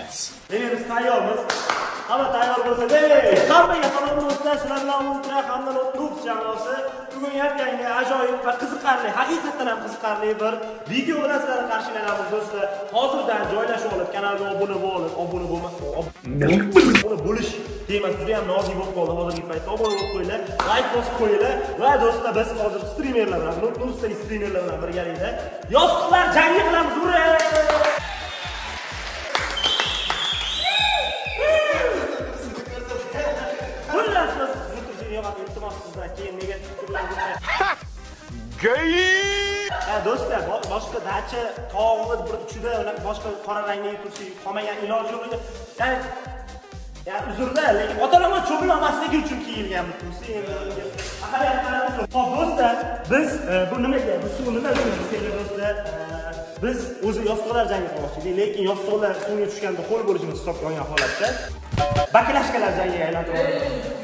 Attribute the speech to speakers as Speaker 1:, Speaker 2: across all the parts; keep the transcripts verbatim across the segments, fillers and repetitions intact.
Speaker 1: Fight.
Speaker 2: Biz tayyormiz. Hamma tayyor bo'lsa, ey, hammaga salom do'stlar, sizlar bilan ultra hamdan o'tib jamoasi. Bugun yangi ajoyib va qiziqarli, haqiqatan ham qiziqarli bir video bilan sizlarga qarshilanamiz do'stlar. Hozirdan joylashib olib, kanalga obuna bo'lib, obuna bo'lmasa, obuna bo'lish temasi juda ham nozik bo'lib qoldi hozirgi paytda. Obuna bo'lib qo'yinglar, like bosib qo'yinglar va do'stlar biz hozir streamerlar bilan, nursizdagi streamerlar bilan birgalikda yostiqlar jangi qilamiz. Ura!
Speaker 1: Gay!
Speaker 2: Ha do'stlar, boshqa dacha tog'i bir ichida ular boshqa qora rangli tursi qolmagan iloji yo'q edi. Ya'ni ya uzrlar, lekin ota-onam cho'g'ilmasligi uchun kiyilgan bu tursi endi. Xo'p do'stlar, biz bu nimaga, bu suv nima deymiz do'stlar? Biz o'zi yostiqlar jangi qilmoqchi edik, lekin yostiqlar suvga tushganda qo'l bo'lishini hisobga olgan holatda baklashkalar jangiga aylantirib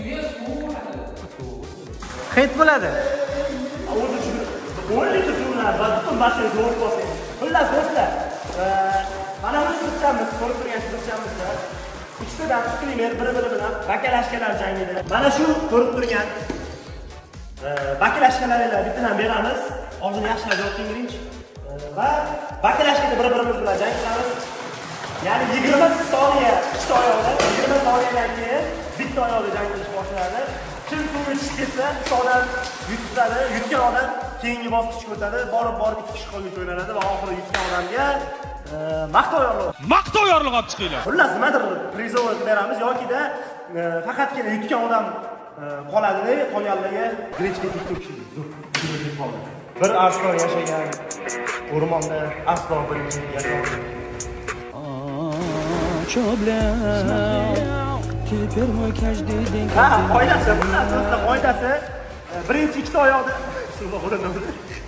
Speaker 3: hit bo'ladi.
Speaker 2: O'zi shu o'n litr suvlar va butun basseyn to'lib qolsa. Xullas do'stlar, mana bu sizchamiz, ko'rib turgan sizchamizda ikkitadan streamer bir-biri bilan baklashkalar jangida. Mana shu ko'rib turgan baklashkalarga bittadan beramiz. Og'zini yaxshilab yoping birinchi. Va baklashkada bir-birimiz bilan jang qilamiz. Ya'ni yigirma soniya ikkita oyoqda, yigirma soniyadan keyin bitta oyoqda jang qilish boshlanadi. Kim suvga tushib ketsa, odam yutadi, yutgan odam keyingi bosqichga o'tadi, borib-borib ikki kishi qolga o'ynaladi va oxiri yutgan odamga maqtov yorliq.
Speaker 1: Maqtov yorliq olib chiqinglar.
Speaker 2: Xullas, nimadir prizov beramiz yoki-da faqatgina yutgan odam qoladi, qolganlarga grechka tiktok qiladi. Bir aslo yashagan o'rmonda aslo birinchi yashagan.
Speaker 4: Теперь мой каждый день.
Speaker 2: Ha, qoidasi, bundan so'zda qoidasi birinchi ikkita oyoqda suvga qo'llanadi.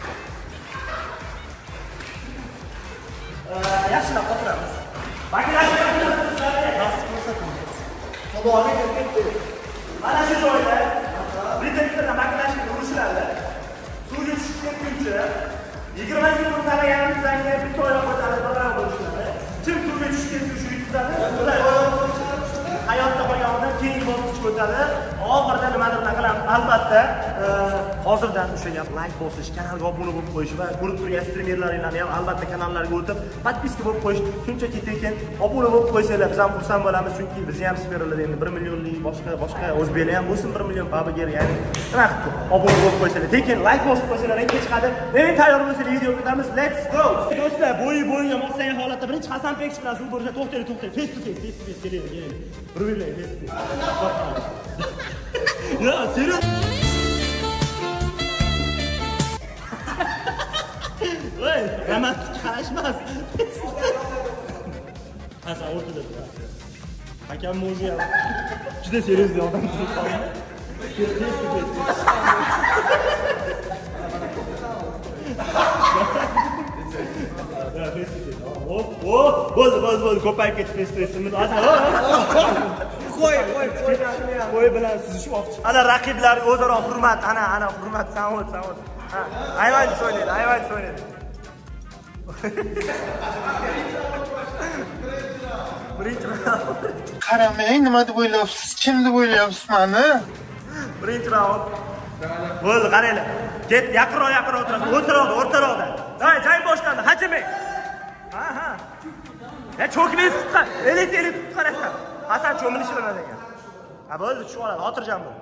Speaker 2: Yaxshilab qotiramiz. Baklashga nasib ko'rsatamiz. To'g'ri ketdi. Mana shu joyda bitta-bitta baklashga urishiladi. Suvga tushib ketguncha yigirma sekund qaraganimizdan keyin bitta oyoq ko'tarib baravar bo'lishadi. Kim suvga tushib ketsa shu yutadi. Hayotda qolgan odam keyingi bosqichga o'tadi. Oxirida nimadir qilamiz. Albatta, hozirdan o'sha gap like bosish, kanalga obuna bo'lib qo'yish va ko'rib turgan streamerlaringlarni ham albatta kanallariga o'tib, podpiska bo'lib qo'yish. Shunchaki tekin obuna bo'lib qo'ysanglar biz ham xursand bo'lamiz, chunki biz ham sferlarda endi bir millionlik boshqa boshqa o'zbeklar ham bo'lsin bir million babager, ya'ni nima qilib obuna bo'lib qo'ysanglar, tekin like bosib qo'ysanglar, rangga chiqadi. Demak, tayyor bo'lsanglar video ketamiz. Let's go. Do'stlar, bo'yi bo'yiga moslagan holatda birinchi Hasanbek bilan suv bo'lsa, to'xtaylik, to'xtaylik. Face to face, face to face keling, keling. Rubilay, face to face. Ya, serios. Voy, romantik qarashmas. Asa o'rtada turadi. Hakam o'zi ham juda serios odam turib qoldi. Hop, hop, bo'ldi, bo'ldi, bo'ldi. Ko'payib ketdi face-to-face'imiz. Qo'y, qo'y, qo'y. Qo'y bilan suzishmoqchi. Ana raqiblarga o'zaro hurmat, ana, ana hurmat, savol, savol. Ha, ayvon so'ylaydi, ayvon so'ylaydi. Birinchi raund.
Speaker 3: Qaramang, nima deb o'ylayapsiz? Kim deb o'ylayapsiz meni?
Speaker 2: Birinchi raund. Bo'ldi, qaranglar. Ket, yaqinroq, yaqinroq o'tirasiz. O'tiroqda, o'rtaroqda. Hay, jang boshlandi. Hajiming. Ha, ha. Ya cho'kmaysiz tutqan. Elit, elit tutqan. Hasan cho'milishi biladi ekan. Ha, bo'ldi, tushib oladi. Xotirjam bo'l.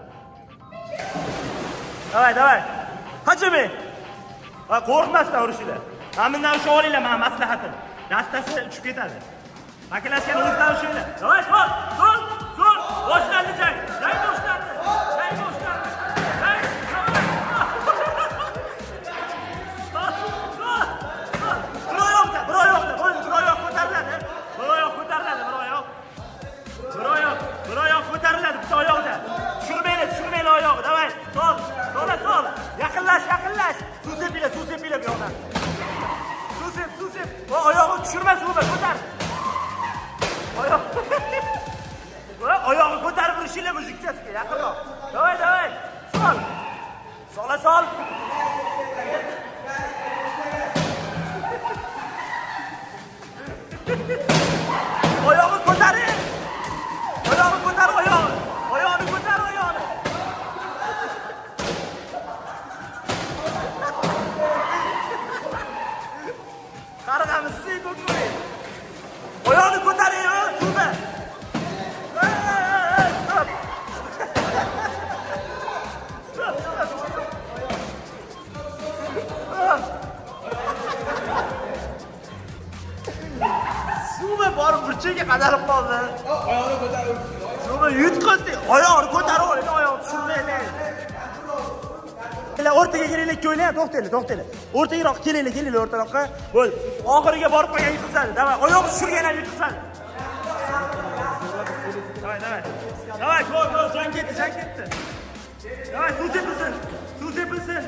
Speaker 2: Davay, davay. Hajiming. Va qo'rqmasdan urishinglar. Mana bundan ushlab olinglar, men maslahatim. Dastasi tushib ketadi. Baklashgan o'zdan ushinglar. Davay, sol, sol, sol. Boshlandi jang. Jang boshlandi. Jang boshlandi. Jang. Biroyoqda, biroyoqda, bo'ldi, biroyoq ko'tariladi. Biroyoq ko'tariladi, biroyoq. Biroyoq, biroyoq ko'tariladi bitta oyoqda. Tushirmaylar, tushirmaylar oyog'i. Davay, sol, sola, sol. Yaqinlash, yaqinlash. Suv sepinglar, suv sepinglar bu yoqdan. Suv sep, suv sep. Va oyog'ini tushirma suvga, ko'tar. Oyoq. Oyog'ini ko'tarib urishinglar mujikchasiga, yaqinroq. Davay, davay. Sol. Sola, sol. Oyog'ini Issiq ko'koy. Oyoqni ko'taring, super. Stop. Stop. Super borib burchaga qadalib qoldi. Oyoqni ko'tarib. Super yutqazdi. Oyoqni ko'tarib oling, oyoqni tushirmaylik. O'rtaga kelinglar, ko'ylar, to'xtanglar, to'xtanglar. O'rtaga kelinglar, kelinglar o'rtaroqqa. Bo'l. Oxiriga borib qolgan yutqazadi. Davay, oyoq tushirgan ham yutqazadi. Davay, davay. Davay, gol, gol, jang ketdi, jang ketdi. Davay, suv tepilsin. Suv tepilsin.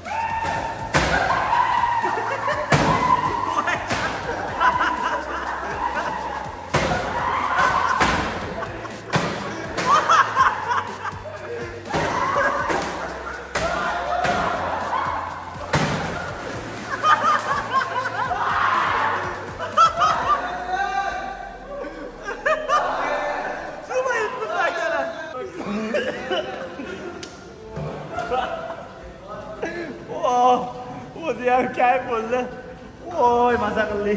Speaker 2: O'zi ham kayf bo'ldi. Voy, maza qildik.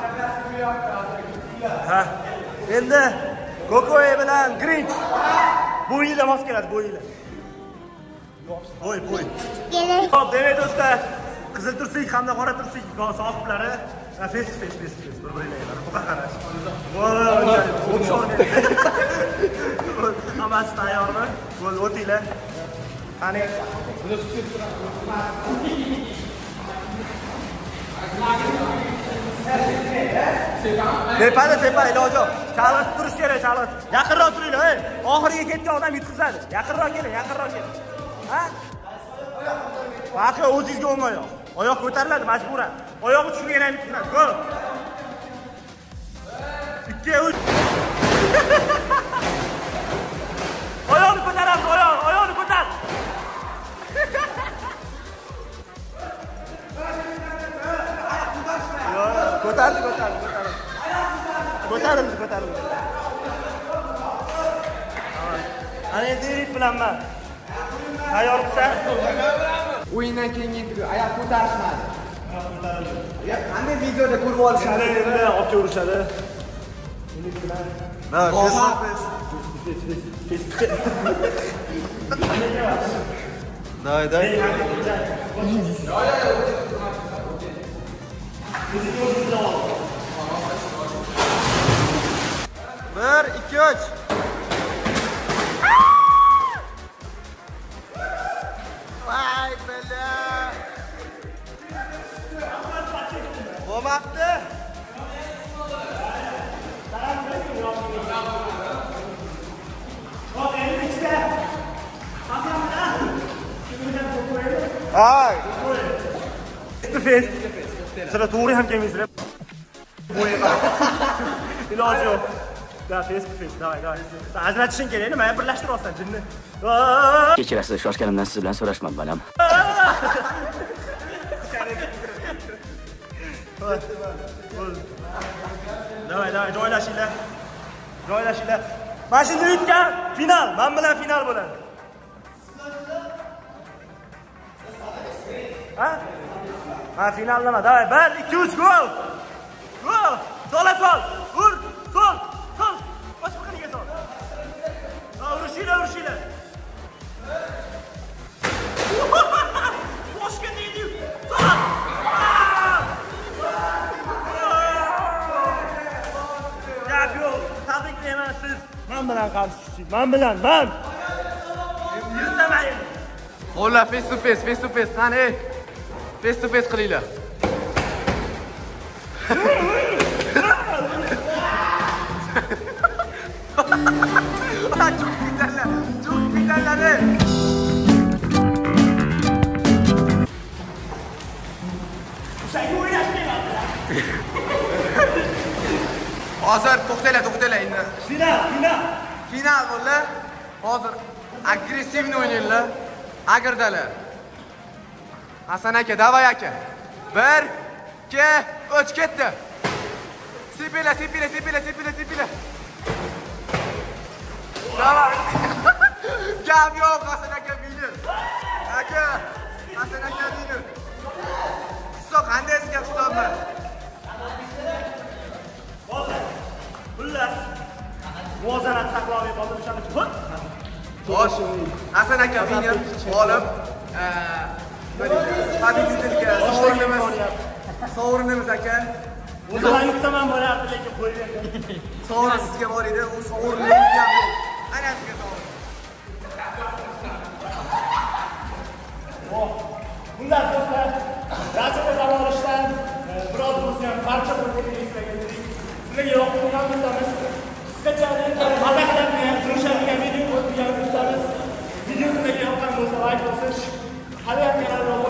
Speaker 2: Ha. Endi Kokoy bilan Grinch bo'yida mos keladi, bo'yida. Bo'y, bo'y. Xo'p, demak do'stlar, qizil tursiy hamda qora tursiy sohiblari face to face, face to face bir-biringlarga buqa qarash. Voy, hammasi tayyormi? Bo'l, o'tinglar. Qani. Sepadi, sepadi, iloji yo'q. Chalg'itib turish kerak, chalg'itib. Yaqinroq turinglar, ey. Oxiriga ketgan odam yutqazadi. Yaqinroq keling, yaqinroq keling. Ha? Faqat o'zingizga o'rmoyoq. Oyoq ko'tariladi majburan. Oyog'i tushirgan ham yutqazadi. Go. ikki uch. Oyoqni ko'taramiz, oyoq, oyoqni ko'tar. Ko'tardi, ko'tardi, ko'tardi. Ko'tarildi, ko'tarildi. Ana endi rit bilanman. Tayyormisan?
Speaker 1: O'yindan keyin intervyu oyoq ko'tarishmadi. Ya qanday videoda ko'rib olishadi?
Speaker 2: Endi olib ko'rishadi.
Speaker 3: Na, face to face. Давай, давай. Bir, ikki, uch. Vay bela. Bo'lmabdi. Ay.
Speaker 2: Face to face. Sizlar to'g'ri ham kelmaysizlar. Bo'yga. Iloji yo'q. Da, face to face. Davay, davay. Ajratishing kerak, nima birlashtiryapsan jinni.
Speaker 5: Kechirasiz, shoshganimdan siz bilan so'rashmam balam.
Speaker 2: Davay, davay, joylashinglar. Joylashinglar. Mana shunda yutgan final, men bilan final bo'ladi. Ha? Ha, final nima? Davay, bir, ikki, uch, gol. Gol. Sola sol. Ur, sol, sol. Boshqa qaniga sol. Ha, urishinglar, urishinglar. Boshqa deydi. Sol. Gap yo'q. Tabriklayman siz. Men bilan qarshisiz. Men bilan, men. Yurtamaydi.
Speaker 1: Xo'la, face to face, face to face, qani? Face to face qilinglar. Çok güzeller, çok güzeller.
Speaker 2: Sen o'ynashmayapti.
Speaker 1: Hozir to'xtanglar, to'xtanglar endi.
Speaker 2: Final, final.
Speaker 1: Final bo'ldi. Hozir agressivni o'ynanglar. Agirdalar. Hasan aka, davay aka. bir, ikki, uch ketdi. Sipila, sipila, sipila, sipila, sipila. Davay. Gap yo'q, Hasan aka minus. Aka, Hasan aka minus. Hisob qanday sizga hisobmi?
Speaker 2: davom etadi o'shaning uchun.
Speaker 1: Xo'sh, Hasan aka meni olib, Fadilga sovrinimiz, sovrinimiz aka.
Speaker 2: O'zimdan yutsaman bo'lyapti, lekin qo'yib berdim.
Speaker 1: Sovrin sizga bor edi, u sovriningiz ham yo'q. Ana sizga sovrin.
Speaker 2: Bunlar do'stlar, rasmga dam olishdan biroz o'zi ham parcha bo'lganini eslagan edik. Sizlarga yoqtirgan bo'lsangiz, qisqachalik mazza qiladigan, surishadigan video ko'radigan bo'lsangiz, video sizlarga yoqqan bo'lsa like bosing. Hali ham kanalga